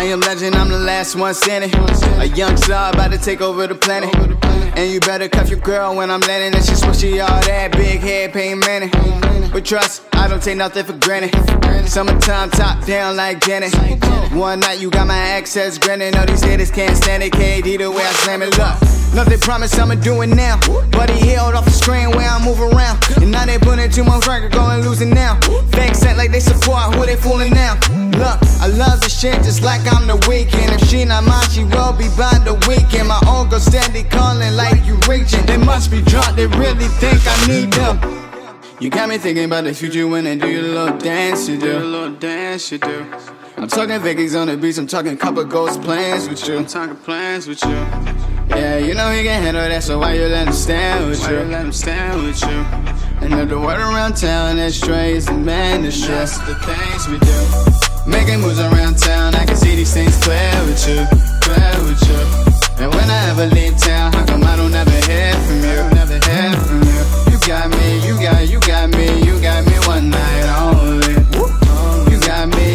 I am legend, I'm the last one standing. A young star about to take over the planet. And you better cuff your girl when I'm landing. And she swishy all that, big head, Peyton Manning. But trust, I don't take nothing for granted. Summertime, top down like Janet. One night you got my access granted. All these haters can't stand it, KD the way I slam it. Look, nothing promise I'ma do it now. But he held off the screen where I move around. And now they putting too much record, going losing now. Fake set like they support, who they fooling now? Look, I love this shit just like I'm the Weeknd. If she not mine, she will be by the weekend. My own girl steady calling like you reaching. They must be drunk, they really think I need them. You got me thinking about the future when they do your little dance you do. I'm talking Vegas on the beach, I'm talking couple ghost plans with you. Yeah, you know he can handle that, so why you let him stand with you? And if the word around town that's straight, it's the man that's stress. The things we do, making moves around town, I can see these things clear with you. And when I ever leave town, how come I don't ever hear from you? You got me, you got me one night only. You got me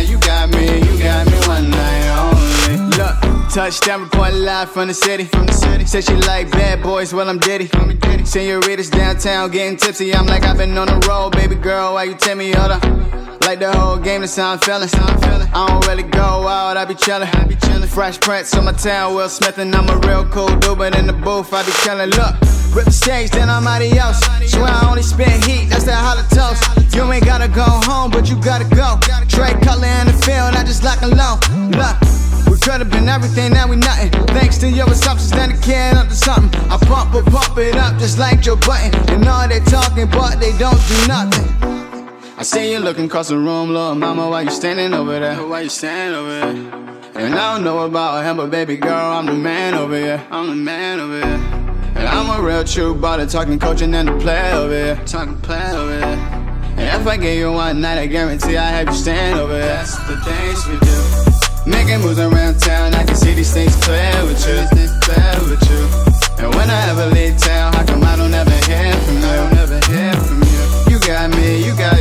one night only. Look, touchdown report live from the city. Said she like bad boys, well I'm Diddy. Senoritas downtown getting tipsy. I'm like I've been on the road, baby girl, why you tell me hold up? Like the whole game, that's how I'm feeling. I don't really go out, I be chillin'. Fresh Prince on my town, Will Smith, and I'm a real cool dude, but in the booth I be killin'. Look, rip the stage, then I'm adios. Swear I only spit heat, that's that hollow toast. You ain't gotta go home, but you gotta go. Trey Cutler in the field, I just lock alone. Look, we could've been everything, now we nothing. Thanks to your assumptions, then it can't up to something. I pump it up just like Joe Button. And all they talking, but they don't do nothing. I see you looking across the room, little mama, why you standing over there? And I don't know about him, but baby girl, I'm the man over here. And I'm a real true baller, talking coaching and the player over here. And if I give you one night, I guarantee I have you stand over here. That's the things we do, making moves around town, I can see these things clear with you. And when I ever leave town, how come I don't ever hear from you? You got me